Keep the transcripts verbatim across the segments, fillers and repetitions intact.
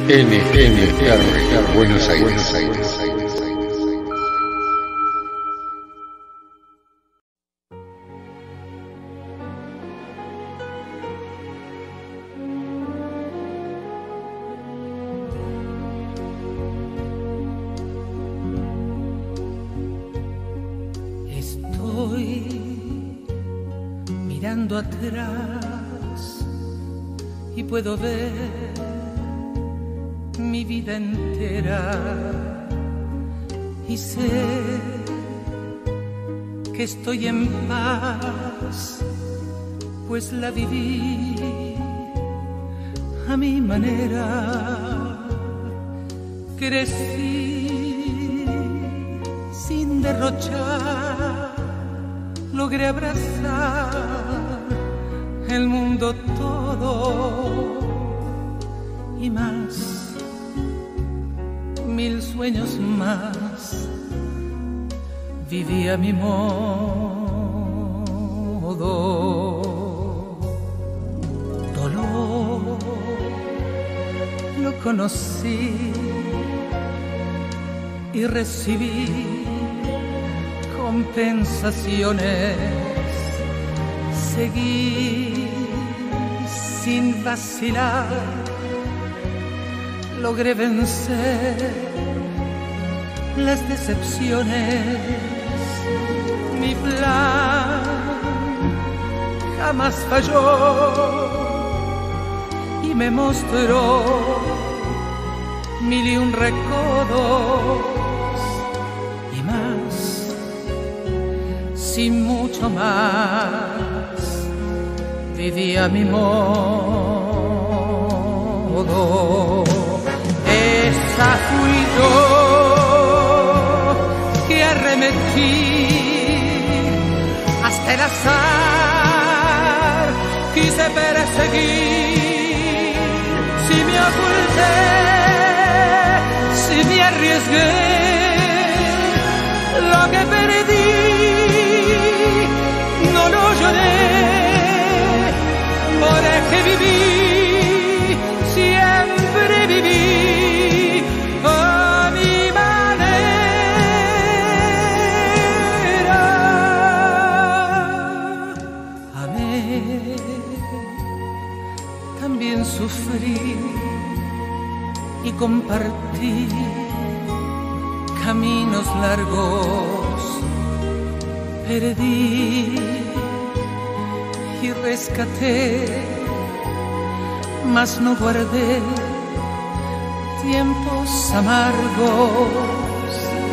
N N R, Buenos Aires. Buenos Aires. Estoy mirando atrás y puedo ver mi vida entera y sé que estoy en paz, pues la viví a mi manera. Crecí sin derrochar, logré abrazar el mundo todo y más, mil sueños más, viví a mi modo. Dolor lo conocí y recibí compensaciones. Seguí sin vacilar, logré vencer las decepciones. Mi plan jamás falló y me mostró mil y un recodos y más, sin mucho más, viví a mi modo. Esa fui yo que arremetí hasta el azar, quise perseguir, si me oculté, si me arriesgué, lo que perdí no lo lloré, porque viví, siempre viví a mi manera. Amé, también sufrí y compartí caminos largos, perdí y rescaté, mas no guardé tiempos amargos.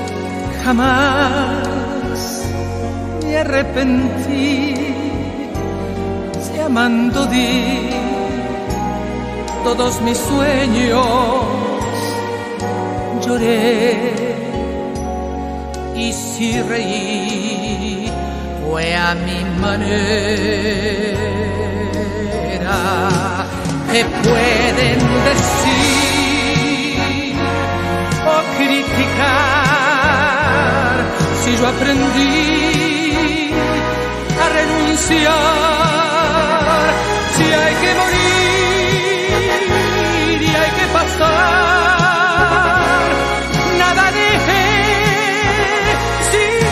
Jamás me arrepentí, si amando di todos mis sueños, lloré y si reí fue a mi manera. ¿Qué pueden decir o criticar si yo aprendí a renunciar? Si hay que morir y hay que pasar, nada dejé sin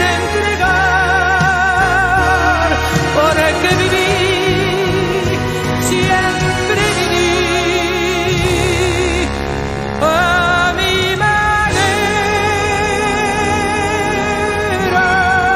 entregar, porque viví, siempre viví a mi manera.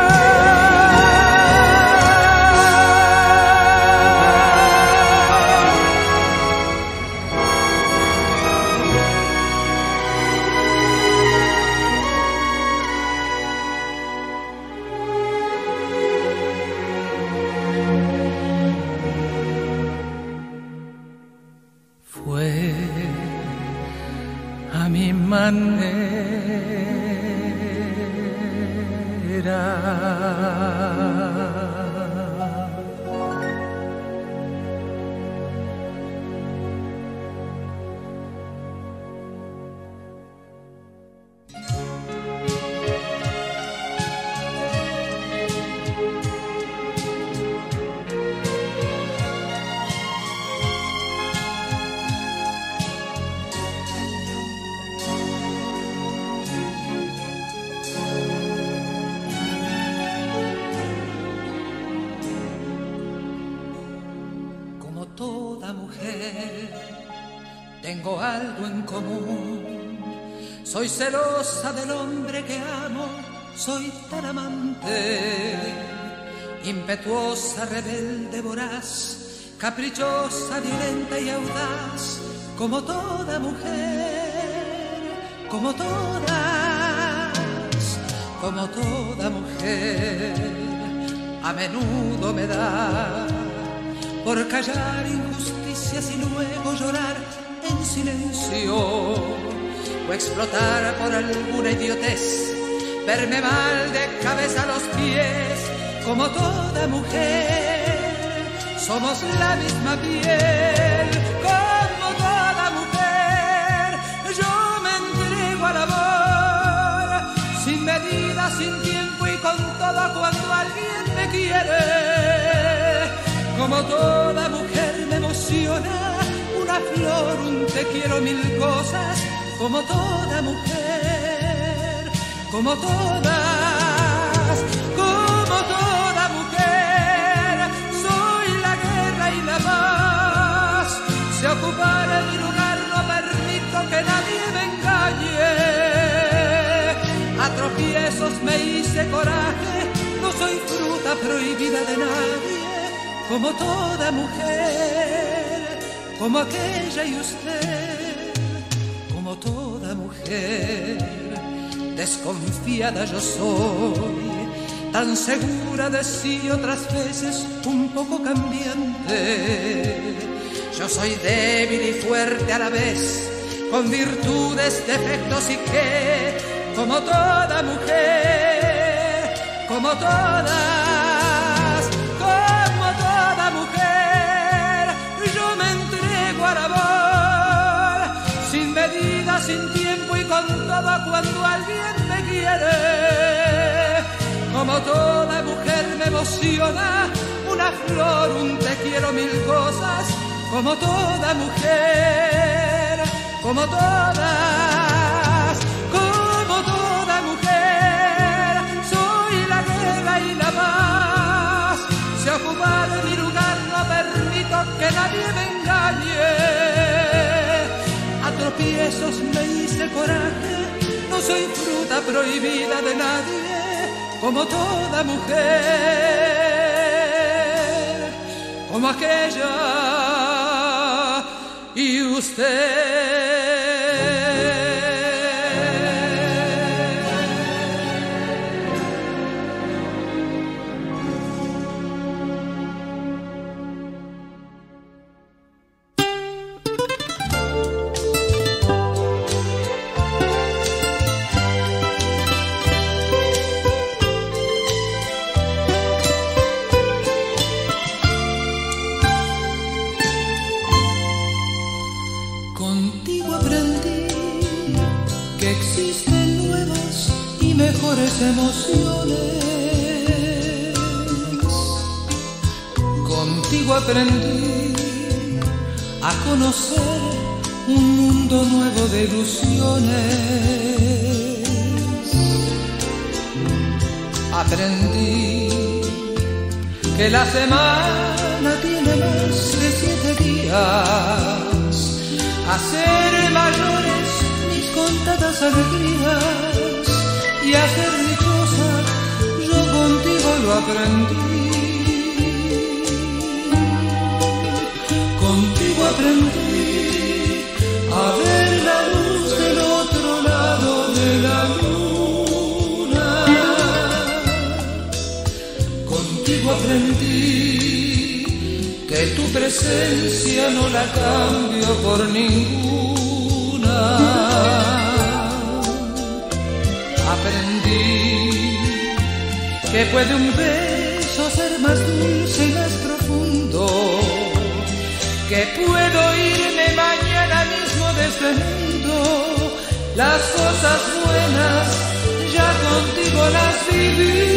Fue a mi manera. mujer tengo algo en común. Soy celosa del hombre que amo, soy tan amante, impetuosa, rebelde, voraz, caprichosa, violenta y audaz, como toda mujer, como todas, como toda mujer. A menudo me da por callar injusticias y luego llorar en silencio, o explotar por alguna idiotez, verme mal de cabeza a los pies, como toda mujer. Somos la misma piel, como toda mujer. Yo me entrego al amor, sin medida, sin tiempo y con todo cuando alguien me quiere. Como toda mujer me emociona una flor, un te quiero, mil cosas. Como toda mujer, como todas, como toda mujer. Soy la guerra y la paz. Si ocupara mi lugar no permito que nadie me engañe. A tropiezos me hice coraje, no soy fruta prohibida de nadie. Como toda mujer, como aquella y usted, como toda mujer, desconfiada yo soy, tan segura de sí y otras veces un poco cambiante. Yo soy débil y fuerte a la vez, con virtudes, defectos y que, como toda mujer, como todas, como toda mujer, yo me entrego al amor, sin medida, sin tiempo y con todo cuando alguien me quiere. Como toda mujer me emociona una flor, un te quiero, mil cosas. Como toda mujer, como todas, como toda mujer, soy la guerra y la paz. Si ocupar mi lugar no permito que nadie me engañe. A tropiezos me hice coraje, no soy fruta prohibida de nadie. Como toda mujer, como aquella y usted. Mejores emociones. Contigo aprendí a conocer un mundo nuevo de ilusiones. Aprendí que la semana tiene más de siete días, a ser mayores mis contadas alegrías. Y a ser dichosa, yo contigo lo aprendí. Contigo aprendí a ver la luz del otro lado de la luna. Contigo aprendí que tu presencia no la cambio por ninguna. Aprendí que puede un beso ser más dulce y más profundo, que puedo irme mañana mismo de este mundo. Las cosas buenas ya contigo las viví.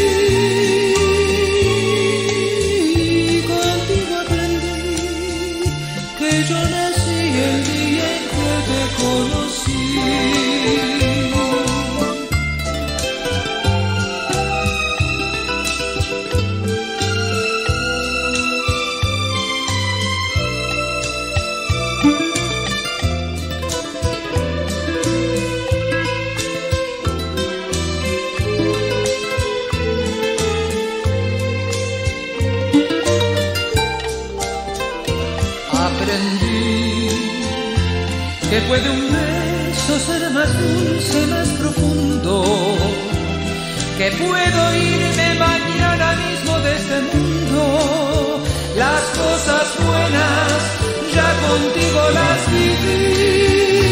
Contigo aprendí que yo nací el día en que te conocí. que puede un beso ser más dulce, más profundo, que puedo irme mañana mismo de este mundo. Las cosas buenas ya contigo las viví,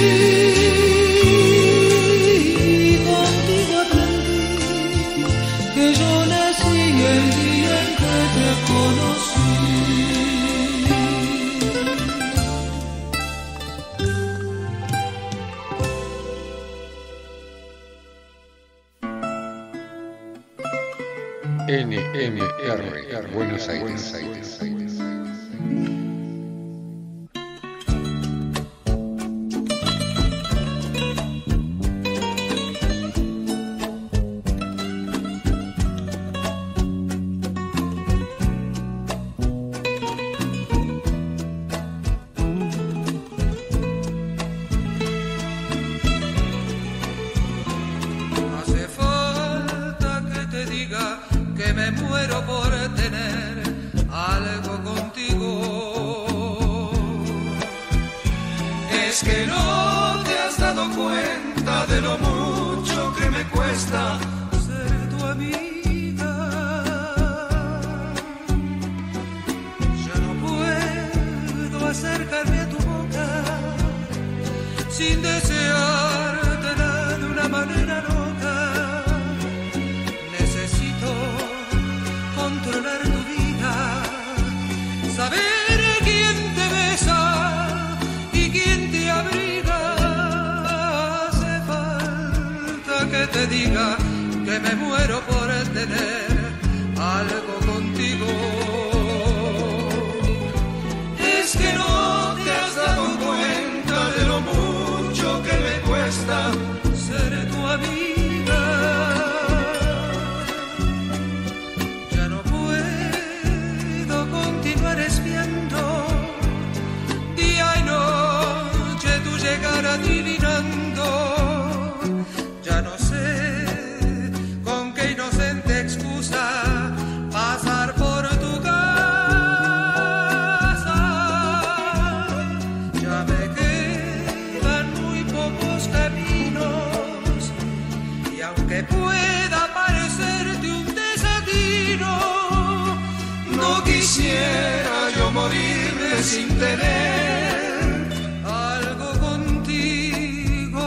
contigo aprendí que yo nací el día en que te conocí. N M R, Buenos Aires, Buenos Aires, Aires. Sin deseártela de una manera loca, necesito controlar tu vida, saber quién te besa y quién te abriga. Hace falta que te diga que me muero por tener algo contigo. Es que no te has dado cuenta de lo mucho que me cuesta ser tu amiga. Ya no puedo continuar espiando día y noche tu llegar adivinando. Ya no sé con qué inocente excusa pasar por tu casa. Ya me quedan muy pocos caminos y aunque pueda parecerte un desatino, no quisiera yo morirme sin tener algo contigo.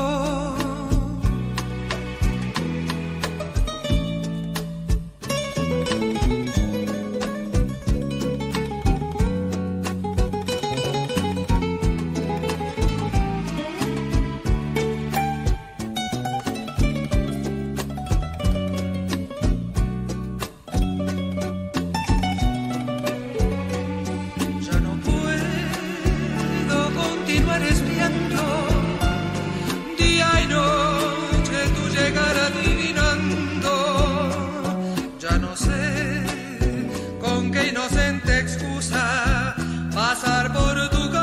Ya no puedo continuar espiando día y noche tu llegar adivinando. Ya no sé con qué inocente excusa pasar por tu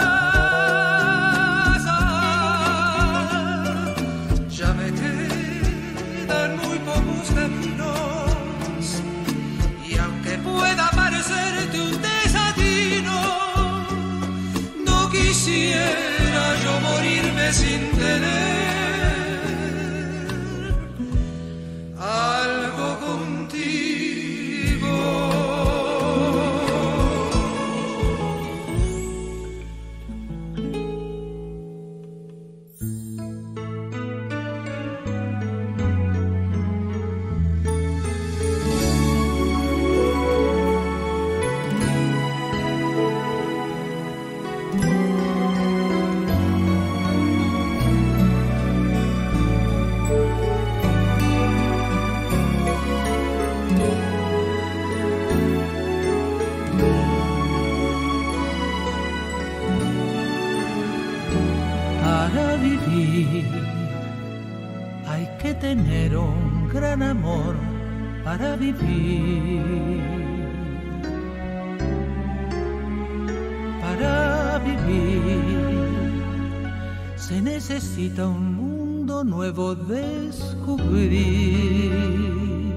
casa. Ya me quedan muy pocos caminos y aunque pueda parecerte un desatino, no quisiera yo morirme sin tener algo contigo. Para vivir hay que tener un gran amor para vivir. Para vivir se necesita un mundo nuevo descubrir.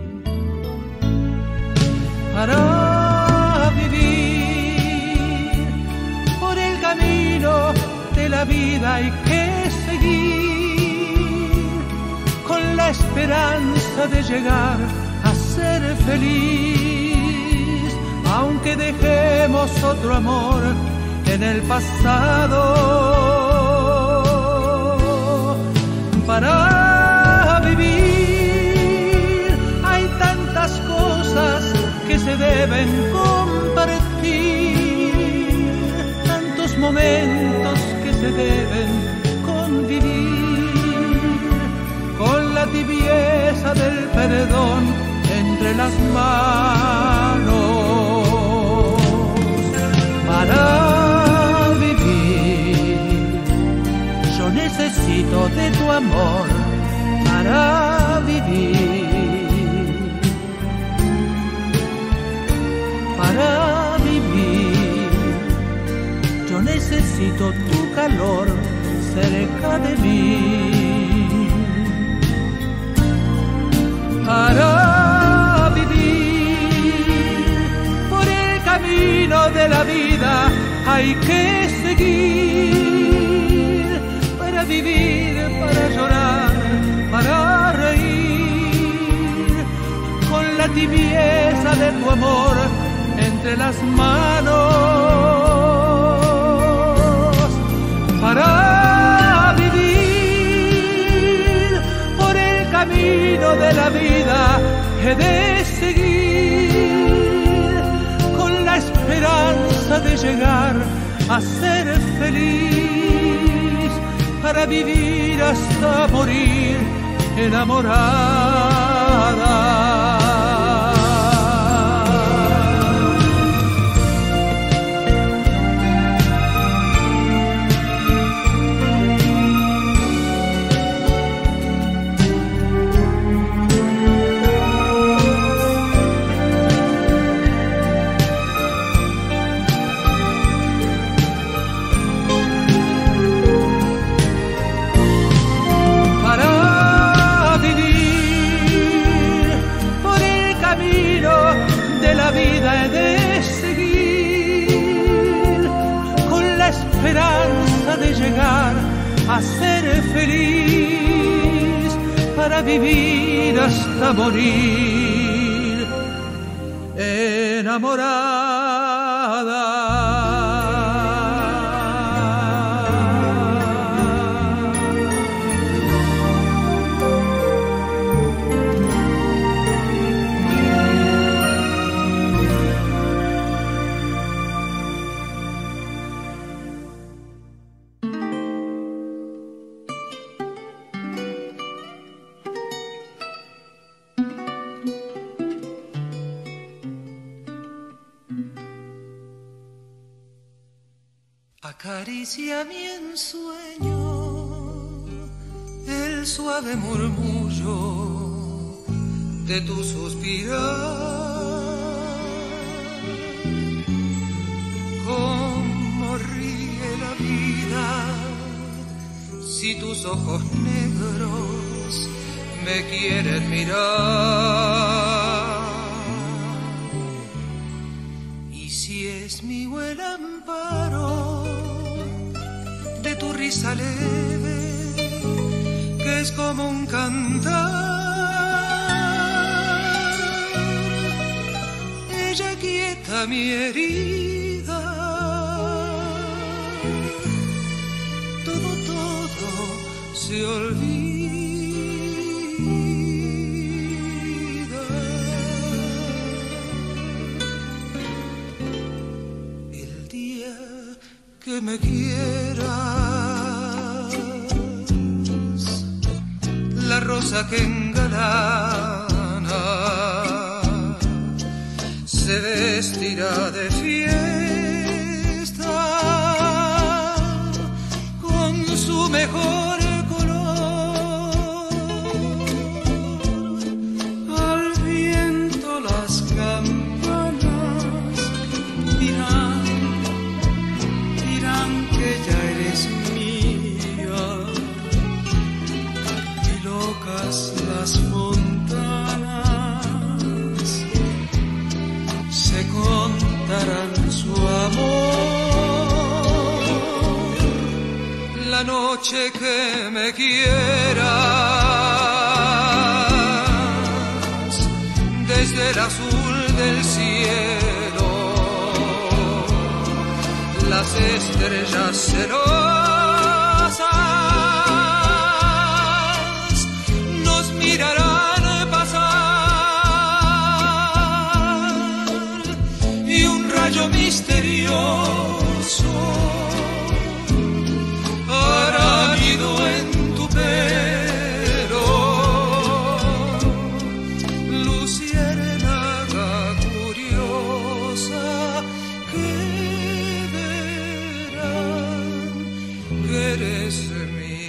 Para vivir por el camino de la vida hay que la esperanza de llegar a ser feliz, aunque dejemos otro amor en el pasado. Para vivir hay tantas cosas que se deben compartir, tantos momentos que se deben convivir, con la tibieza del perdón entre las manos. Para vivir yo necesito de tu amor. Para vivir, para vivir yo necesito tu calor cerca de mí. Para vivir por el camino de la vida hay que seguir. Para vivir, para llorar, para reír, con la tibieza de tu amor entre las manos. Para vivir por el camino de la vida he de seguir, con la esperanza de llegar a ser feliz, para vivir hasta morir enamorada. Esperanza de llegar a ser feliz, para vivir hasta morir enamorada. Acaricia mi ensueño el suave murmullo de tu suspirar. Cómo ríe la vida si tus ojos negros me quieren mirar. Y si es mi buen amparo de tu risa leve, que es como un cantar, ella quieta mi herida, todo, todo se olvida. El día que me quieras, la rosa que engalana se vestirá de fiesta con su mejor color. Al viento las campanas dirán, dirán que ya eres mía, y locas las montanas se contarán su amor. La noche que me quieras del azul del cielo, las estrellas celosas nos mirarán pasar y un rayo misterioso hará nido en tu pelo, luciérnaga curiosa que verán que eres mi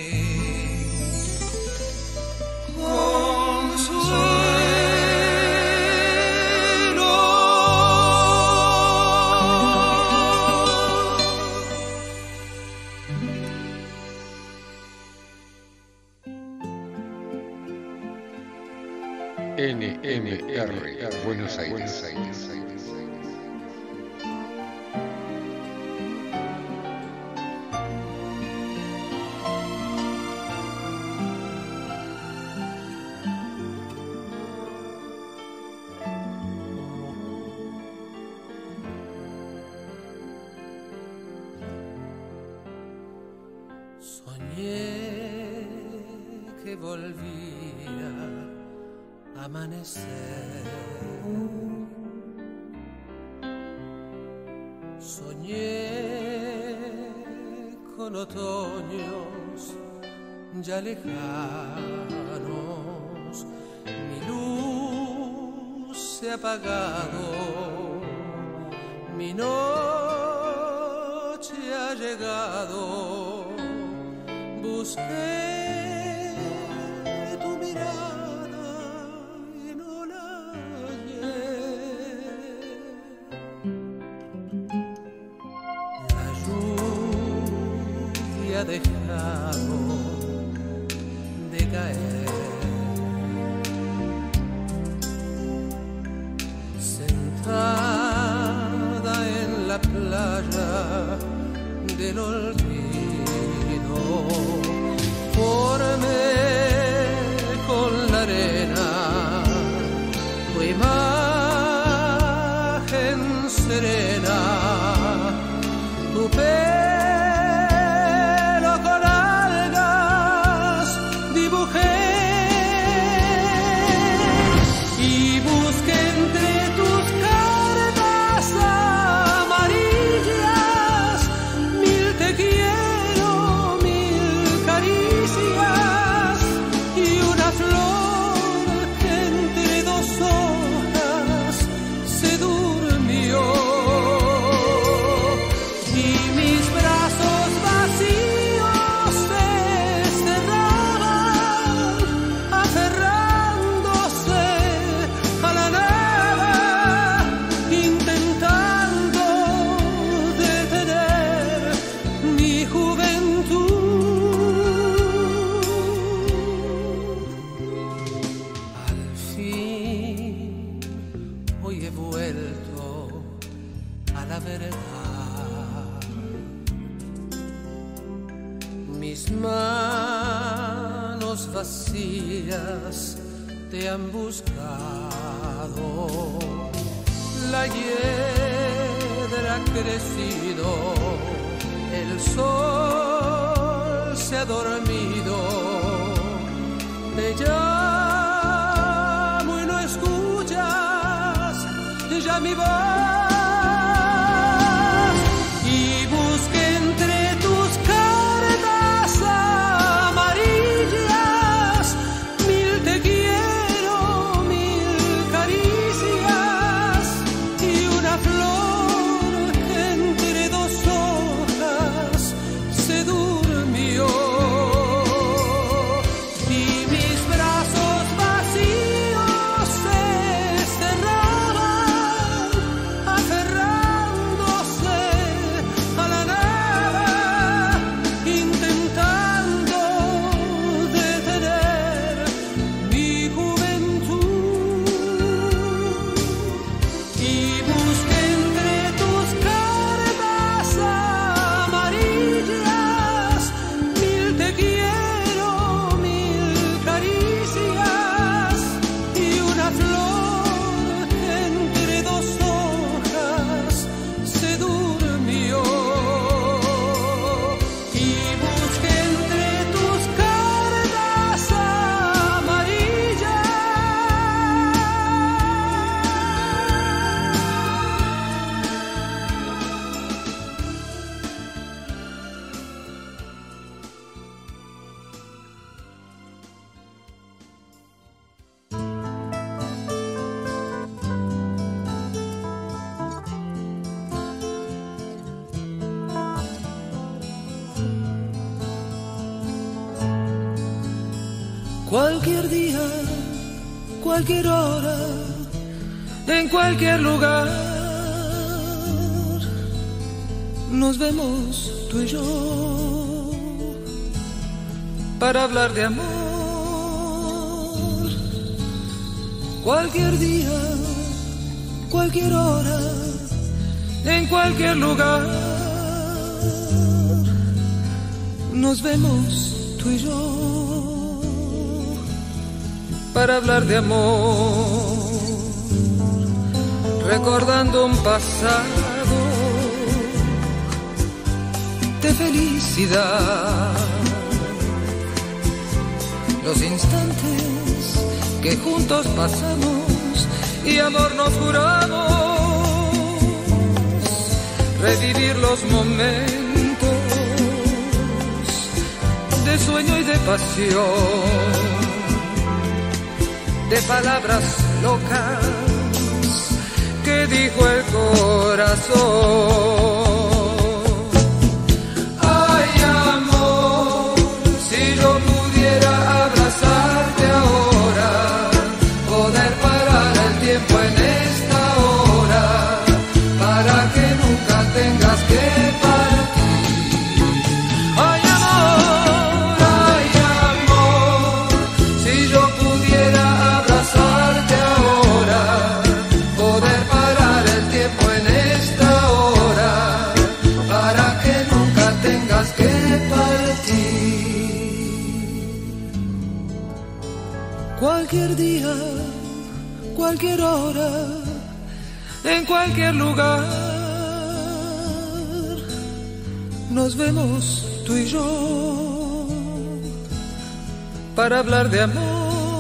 consuelo. N M R, Buenos Aires. Soñé que volvía a amanecer. Soñé con otoños ya lejanos. Mi luz se ha apagado, mi noche ha llegado. Busqué tu mirada y no la hallé. La lluvia ha dejado de caer. Sentada en la playa del olvido, formé con la arena tu imagen serena, tu pelo con algas dibujé y busqué entre tus cartas amarillas mil te quiero, mil caricias y una flor que entre dos hojas se durmió. Y mis brazos vacíos se cerraban, aferrándose a la nada, intentando detener mi juventud. Al fin, hoy he vuelto a la verdad. Mis manos vacías te han buscado. La hiedra ha crecido, el sol se ha dormido. Te llamo y no escuchas ya mi voz. Y busqué entre tus cartas amarillas mil te quiero, mil caricias y una flor que entre dos hojas se durmió. Y mis brazos vacíos se cerraban, Cualquier día, cualquier hora, en cualquier lugar, nos vemos tú y yo para hablar de amor. Cualquier día, cualquier hora, en cualquier lugar, nos vemos tú y yo para hablar de amor, recordando un pasado de felicidad, los instantes que juntos pasamos y amor nos juramos, revivir los momentos de sueño y de pasión, de palabras locas que dijo el corazón. Ay, amor, si yo pudiera abrazarte ahora, poder parar el tiempo en esta hora, para que nunca tengas que partir. Ay, amor, ay, amor, si yo pudiera abrazarte ahora, poder parar el tiempo en esta hora, para que nunca tengas que partir. Cualquier día, cualquier hora, en cualquier lugar, nos vemos tú y yo para hablar de amor.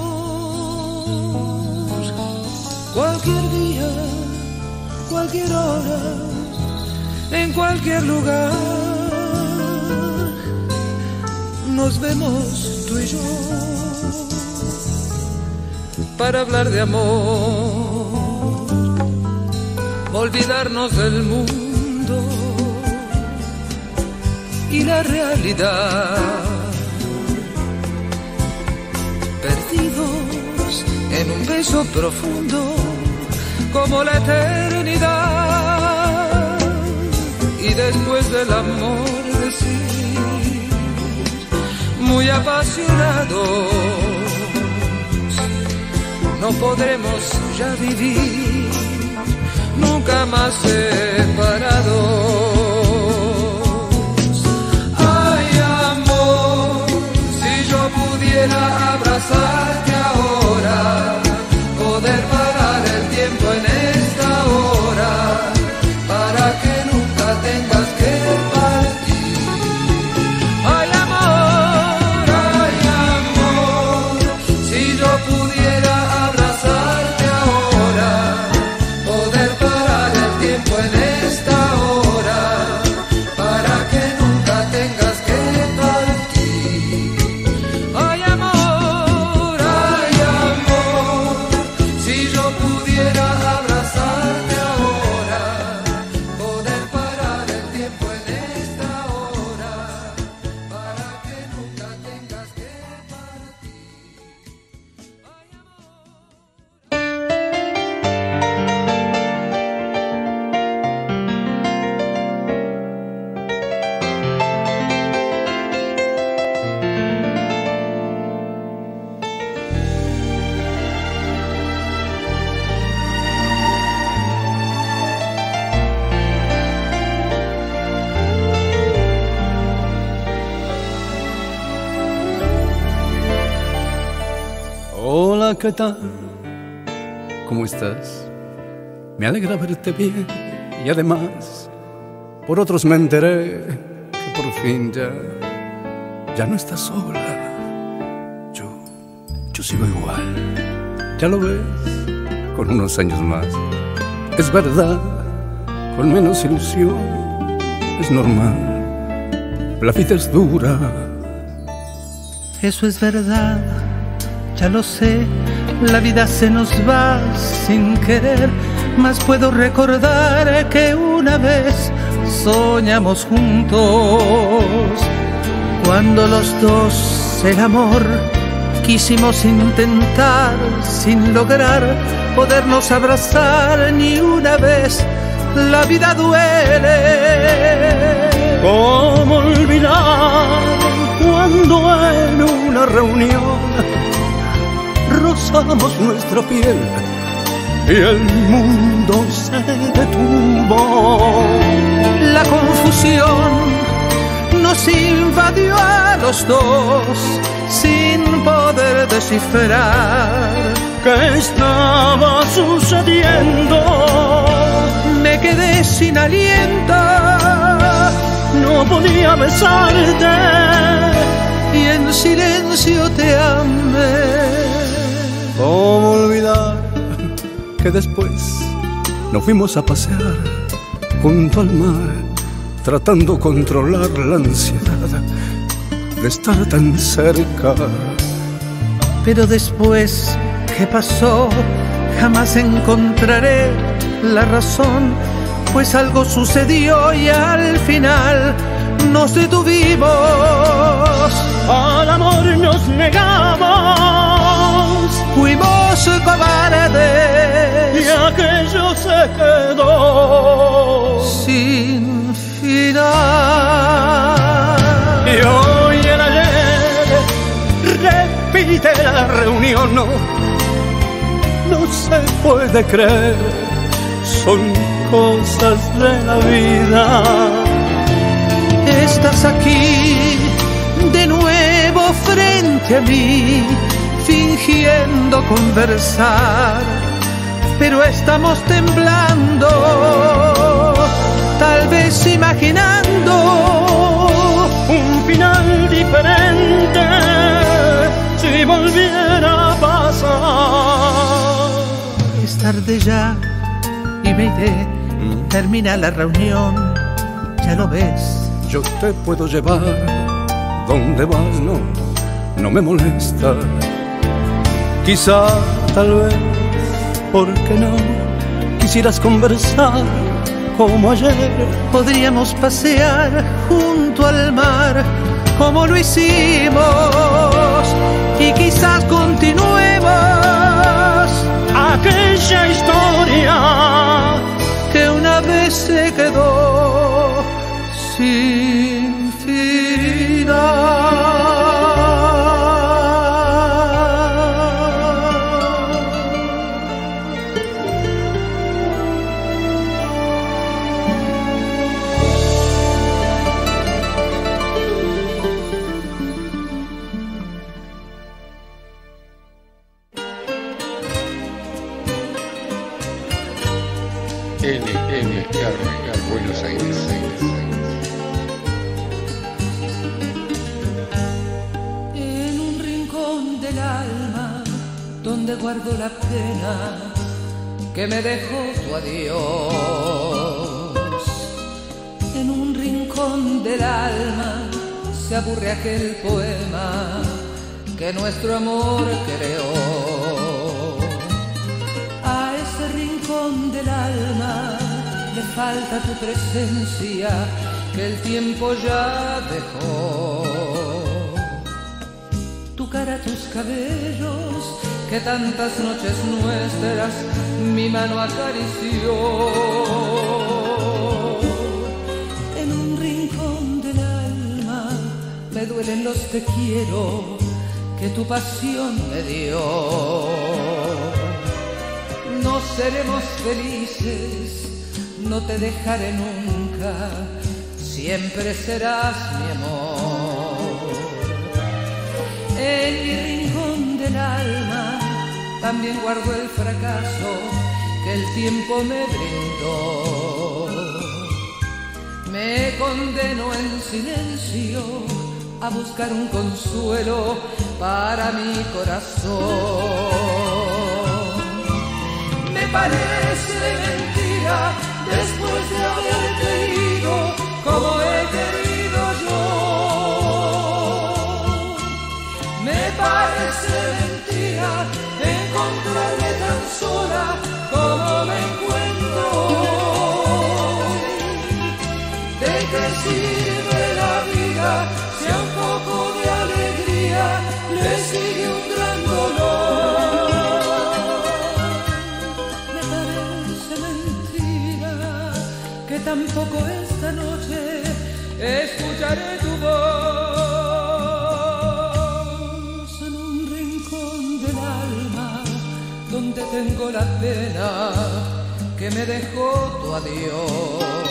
Cualquier día, cualquier hora, en cualquier lugar, nos vemos tú y yo para hablar de amor, olvidarnos del mundo y la realidad, perdidos en un beso profundo como la eternidad, y después del amor decir muy apasionados, no podremos ya vivir nunca más separados. Ay, amor, si yo pudiera abrazarte ahora, poder parar el tiempo en esta hora, para que nunca tengas que partir. Ay, amor, ay, amor, si yo pudiera abrazarte ahora, poder parar el tiempo en esta hora, para que nunca tengas que partir. Ay, amor, ay, amor, si yo pudiera abrazarte ahora, poder parar el tiempo en esta hora, para que nunca tengas que partir. Ay, amor. Hola, ¿qué tal? ¿Cómo estás? Me alegra verte bien y además por otros me enteré que por fin ya, ya no estás sola. Yo, yo sigo igual, ya lo ves, con unos años más. Es verdad, con menos ilusión, es normal, la vida es dura. Eso es verdad, ya lo sé, la vida se nos va sin querer, mas puedo recordar que una vez soñamos juntos, cuando los dos el amor Quisimos intentar sin lograr podernos abrazar ni una vez. La vida duele. ¿Cómo olvidar cuando en una reunión rozamos nuestra piel y el mundo se detuvo? La confusión nos invadió a los dos sin poder descifrar ¿qué estaba sucediendo? Me quedé sin aliento, no podía besarte y en silencio te amé. ¿Cómo olvidar que después nos fuimos a pasear junto al mar, tratando de controlar la ansiedad de estar tan cerca? Pero después, ¿qué pasó? Jamás encontraré la razón, pues algo sucedió y al final nos detuvimos. Al amor nos negamos, fuimos cobardes y aquello se quedó sin final. Y hoy el ayer repite la reunión, no, no se puede creer, son cosas de la vida. Estás aquí de nuevo frente a mí, fingiendo conversar, pero estamos temblando, tal vez imaginando un final diferente si volviera a pasar. Es tarde ya y me iré, termina la reunión, ya lo ves. Yo te puedo llevar donde vas, no, no me molesta. Quizá, tal vez, ¿por qué no? Quisieras conversar como ayer. Podríamos pasear junto al mar como lo hicimos y quizás continuemos aquella historia que una vez se quedó sin final. N M R Buenos Aires. En un rincón del alma donde guardo la pena que me dejó tu adiós. En un rincón del alma se aburre aquel poema que nuestro amor creó. Del alma le falta tu presencia que el tiempo ya dejó. Tu cara, tus cabellos que tantas noches nuestras mi mano acarició. En un rincón del alma me duelen los te quiero que tu pasión me dio. No seremos felices, no te dejaré nunca, siempre serás mi amor. En mi rincón del alma también guardo el fracaso que el tiempo me brindó. Me condeno en silencio a buscar un consuelo para mi corazón. Me parece mentira después de haberte ido como he querido yo. Me parece mentira encontrarme tan sola como me encuentro hoy. ¿De qué sirve la vida si a un poco de alegría le sigue un drama? tampoco esta noche escucharé tu voz en un rincón del alma donde tengo la pena que me dejó tu adiós.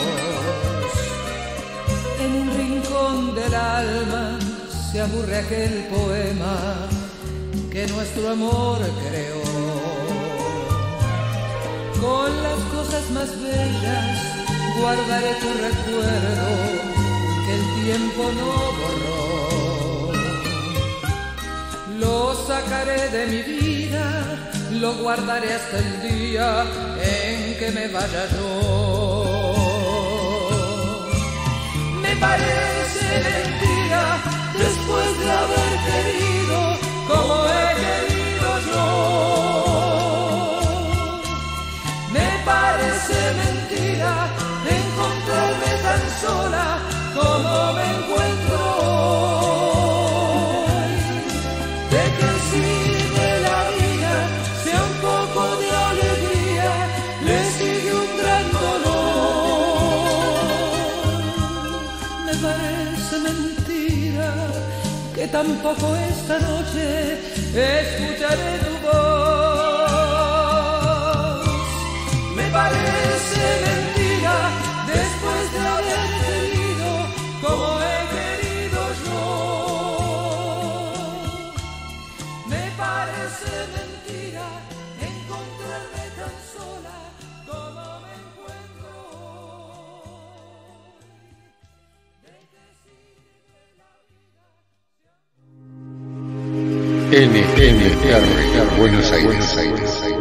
En un rincón del alma se aburre aquel poema que nuestro amor creó. Con las cosas más bellas guardaré tu recuerdo que el tiempo no borró. Lo sacaré de mi vida, lo guardaré hasta el día en que me vaya yo. Me parece mentira después de haber querido como he querido yo. Me parece mentira encontrarme tan sola como me encuentro hoy. ¿De qué sirve la vida si a un poco de alegría le sigue un gran dolor? Me parece mentira que tampoco esta noche escucharé tu voz. Me parece mentira después de haber querido como he querido yo. Me parece mentira encontrarme tan sola como me encuentro hoy. ¿De qué sirve la vida? N N R, Buenos Aires, Buenos Aires.